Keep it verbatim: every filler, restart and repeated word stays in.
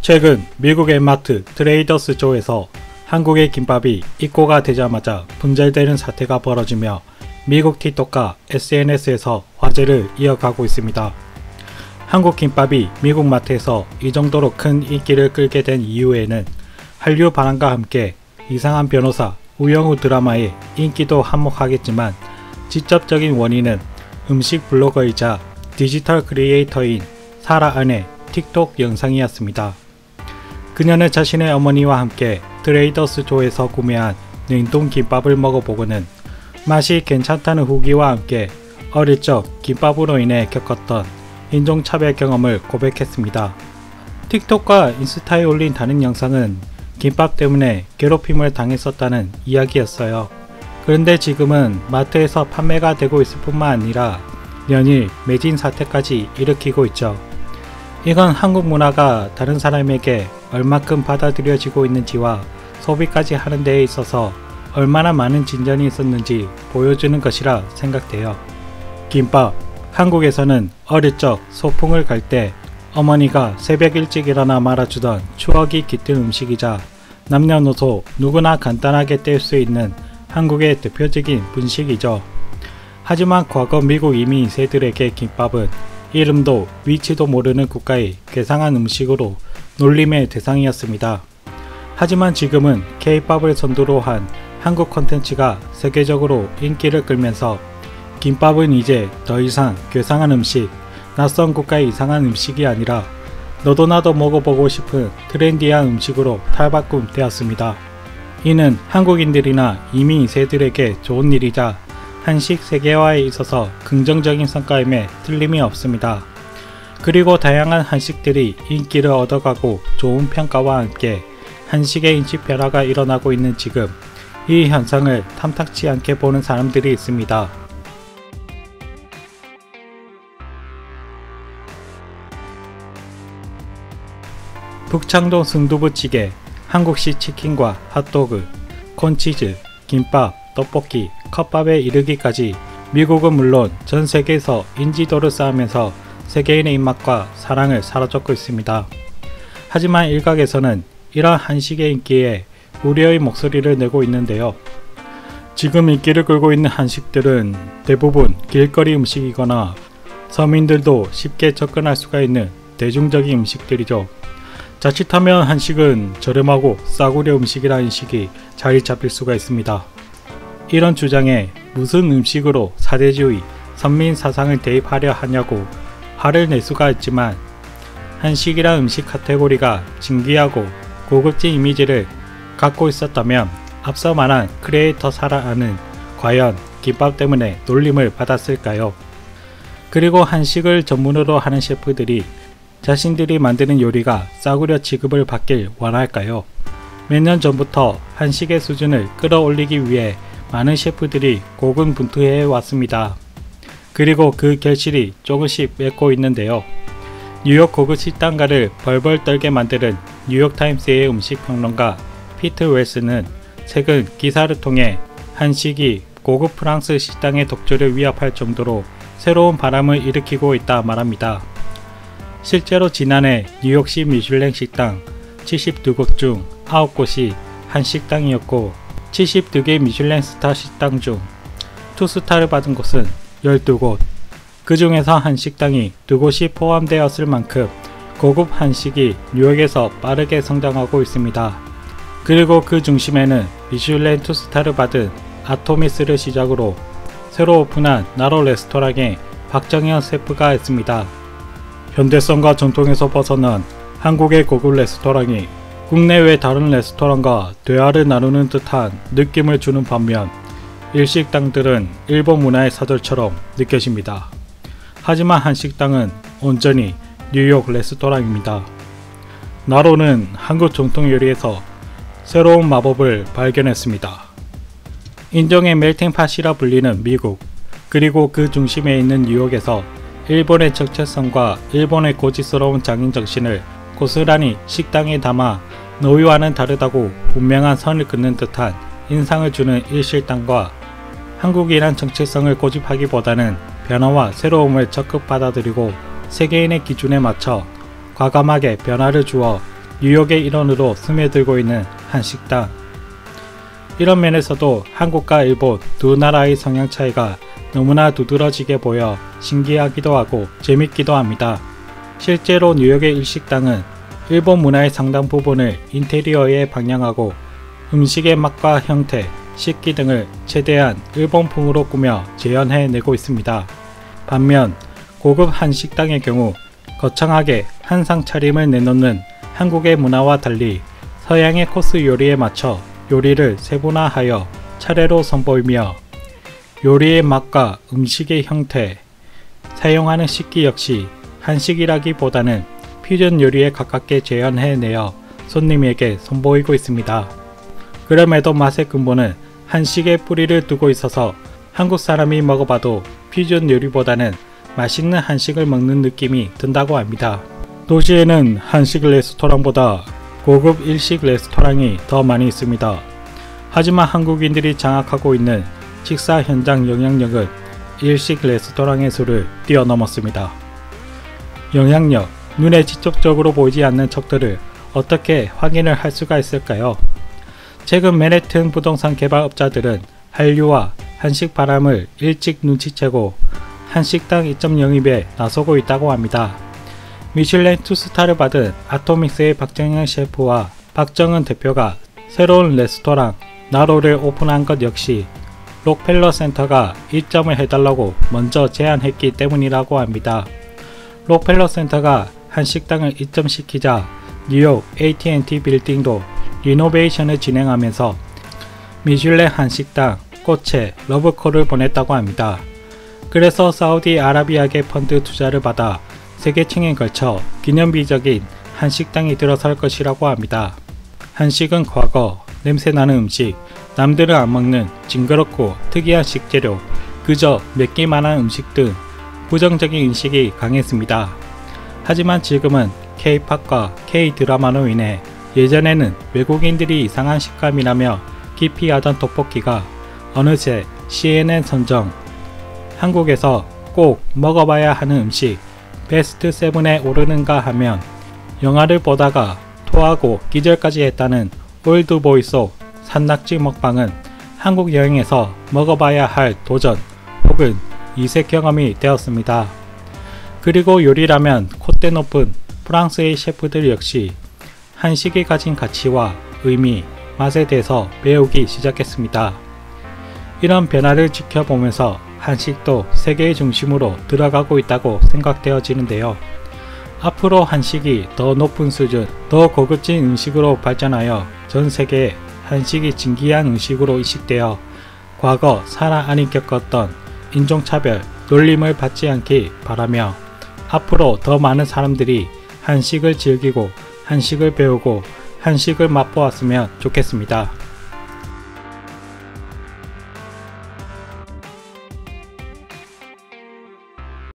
최근 미국의 마트 트레이더스 조에서 한국의 김밥이 입고가 되자마자 분절되는 사태가 벌어지며 미국 틱톡과 에스엔에스에서 화제를 이어가고 있습니다. 한국 김밥이 미국 마트에서 이 정도로 큰 인기를 끌게 된 이유에는 한류 반항과 함께 이상한 변호사, 우영우 드라마의 인기도 한몫하겠지만 직접적인 원인은 음식 블로거이자 디지털 크리에이터인 사라 안의 틱톡 영상이었습니다. 그녀는 자신의 어머니와 함께 트레이더스 조에서 구매한 냉동 김밥을 먹어보고는 맛이 괜찮다는 후기와 함께 어릴 적 김밥으로 인해 겪었던 인종차별 경험을 고백했습니다. 틱톡과 인스타에 올린 다른 영상은 김밥 때문에 괴롭힘을 당했었다는 이야기였어요. 그런데 지금은 마트에서 판매가 되고 있을 뿐만 아니라 연일 매진 사태까지 일으키고 있죠. 이건 한국 문화가 다른 사람에게 얼마큼 받아들여지고 있는지와 소비까지 하는 데에 있어서 얼마나 많은 진전이 있었는지 보여주는 것이라 생각돼요. 김밥. 한국에서는 어릴 적 소풍을 갈 때 어머니가 새벽 일찍 일어나 말아주던 추억이 깃든 음식이자 남녀노소 누구나 간단하게 뗄 수 있는 한국의 대표적인 분식이죠. 하지만 과거 미국 이민 이 세들에게 김밥은 이름도 위치도 모르는 국가의 괴상한 음식으로 놀림의 대상이었습니다. 하지만 지금은 K-팝을 선두로 한 한국 콘텐츠가 세계적으로 인기를 끌면서 김밥은 이제 더 이상 괴상한 음식, 낯선 국가의 이상한 음식이 아니라 너도 나도 먹어보고 싶은 트렌디한 음식으로 탈바꿈되었습니다. 이는 한국인들이나 이민 이 세들에게 좋은 일이자 한식 세계화에 있어서 긍정적인 성과임에 틀림이 없습니다. 그리고 다양한 한식들이 인기를 얻어가고 좋은 평가와 함께 한식의 인식 변화가 일어나고 있는 지금 이 현상을 탐탁치 않게 보는 사람들이 있습니다. 북창동 순두부찌개, 한국식 치킨과 핫도그, 콘치즈, 김밥, 떡볶이, 컵밥에 이르기까지 미국은 물론 전 세계에서 인지도를 쌓으면서 세계인의 입맛과 사랑을 사로잡고 있습니다. 하지만 일각에서는 이러한 한식의 인기에 우려의 목소리를 내고 있는데요. 지금 인기를 끌고 있는 한식들은 대부분 길거리 음식이거나 서민들도 쉽게 접근할 수가 있는 대중적인 음식들이죠. 자칫하면 한식은 저렴하고 싸구려 음식이라는 인식이 자리 잡힐 수가 있습니다. 이런 주장에 무슨 음식으로 사대주의, 선민 사상을 대입하려 하냐고 화를 낼 수가 있지만 한식이란 음식 카테고리가 진귀하고 고급진 이미지를 갖고 있었다면 앞서 말한 크리에이터 사라 안은 과연 김밥 때문에 놀림을 받았을까요? 그리고 한식을 전문으로 하는 셰프들이 자신들이 만드는 요리가 싸구려 취급을 받길 원할까요? 몇 년 전부터 한식의 수준을 끌어올리기 위해 많은 셰프들이 고군분투해 왔습니다. 그리고 그 결실이 조금씩 맺고 있는데요. 뉴욕 고급 식당가를 벌벌 떨게 만드는 뉴욕타임스의 음식평론가 피트 웰스는 최근 기사를 통해 한식이 고급 프랑스 식당의 독주를 위협할 정도로 새로운 바람을 일으키고 있다 말합니다. 실제로 지난해 뉴욕시 미슐랭 식당 칠십이 곳 중 아홉 곳이 한식당이었고 칠십이 개 미슐랭 스타 식당 중 이 스타를 받은 곳은 열두 곳, 그 중에서 한식당이 두 곳이 포함되었을 만큼 고급 한식이 뉴욕에서 빠르게 성장하고 있습니다. 그리고 그 중심에는 미슐랭 이 스타를 받은 아토미스를 시작으로 새로 오픈한 나로 레스토랑의 박정현 셰프가 있습니다. 현대성과 전통에서 벗어난 한국의 고급 레스토랑이 국내외 다른 레스토랑과 대화를 나누는 듯한 느낌을 주는 반면 일식당들은 일본 문화의 사절처럼 느껴집니다. 하지만 한식당은 온전히 뉴욕 레스토랑입니다. 나로는 한국 전통 요리에서 새로운 마법을 발견했습니다. 인종의 멜팅팟이라 불리는 미국, 그리고 그 중심에 있는 뉴욕에서 일본의 정체성과 일본의 고집스러운 장인 정신을 고스란히 식당에 담아 너희와는 다르다고 분명한 선을 긋는 듯한 인상을 주는 일식당과 한국이란 정체성을 고집하기보다는 변화와 새로움을 적극 받아들이고 세계인의 기준에 맞춰 과감하게 변화를 주어 뉴욕의 일원으로 스며들고 있는 한식당. 이런 면에서도 한국과 일본 두 나라의 성향 차이가 너무나 두드러지게 보여 신기하기도 하고 재밌기도 합니다. 실제로 뉴욕의 일식당은 일본 문화의 상당 부분을 인테리어에 방영하고 음식의 맛과 형태, 식기 등을 최대한 일본풍으로 꾸며 재현해내고 있습니다. 반면 고급 한식당의 경우 거창하게 한상 차림을 내놓는 한국의 문화와 달리 서양의 코스 요리에 맞춰 요리를 세분화하여 차례로 선보이며 요리의 맛과 음식의 형태, 사용하는 식기 역시 한식이라기보다는 퓨전 요리에 가깝게 재현해내어 손님에게 선보이고 있습니다. 그럼에도 맛의 근본은 한식에 뿌리를 두고 있어서 한국 사람이 먹어봐도 퓨전 요리보다는 맛있는 한식을 먹는 느낌이 든다고 합니다. 도시에는 한식 레스토랑보다 고급 일식 레스토랑이 더 많이 있습니다. 하지만 한국인들이 장악하고 있는 식사 현장 영향력은 일식 레스토랑의 수를 뛰어넘었습니다. 영향력, 눈에 직접적으로 보이지 않는 척들을 어떻게 확인을 할 수가 있을까요? 최근 맨해튼 부동산 개발업자들은 한류와 한식 바람을 일찍 눈치채고 한식당 입점 영입에 나서고 있다고 합니다. 미슐랭 투스타를 받은 아토믹스의 박정현 셰프와 박정은 대표가 새로운 레스토랑 나로를 오픈한 것 역시 록펠러 센터가 입점을 해달라고 먼저 제안했기 때문이라고 합니다. 록펠러 센터가 한식당을 입점시키자 뉴욕 에이티 앤 티 빌딩도 리노베이션을 진행하면서 미슐랭 한식당 꽃에 러브콜을 보냈다고 합니다. 그래서 사우디아라비아계 펀드 투자를 받아 세 개 층에 걸쳐 기념비적인 한식당이 들어설 것이라고 합니다. 한식은 과거 냄새나는 음식, 남들은 안 먹는 징그럽고 특이한 식재료, 그저 맵기만한 음식 등 부정적인 인식이 강했습니다. 하지만 지금은 K-팝과 K-드라마로 인해 예전에는 외국인들이 이상한 식감이라며 기피하던 떡볶이가 어느새 씨엔엔 선정 한국에서 꼭 먹어봐야 하는 음식 베스트 세븐에 오르는가 하면 영화를 보다가 토하고 기절까지 했다는 올드보이 속 산낙지 먹방은 한국 여행에서 먹어봐야 할 도전 혹은 이색 경험이 되었습니다. 그리고 요리라면 콧대 높은 프랑스의 셰프들 역시 한식이 가진 가치와 의미, 맛에 대해서 배우기 시작했습니다. 이런 변화를 지켜보면서 한식도 세계의 중심으로 들어가고 있다고 생각되어지는데요. 앞으로 한식이 더 높은 수준, 더 고급진 음식으로 발전하여 전 세계에 한식이 진기한 음식으로 이식되어 과거 살아 안이 겪었던 인종차별, 놀림을 받지 않길 바라며 앞으로 더 많은 사람들이 한식을 즐기고 한식을 배우고 한식을 맛보았으면 좋겠습니다.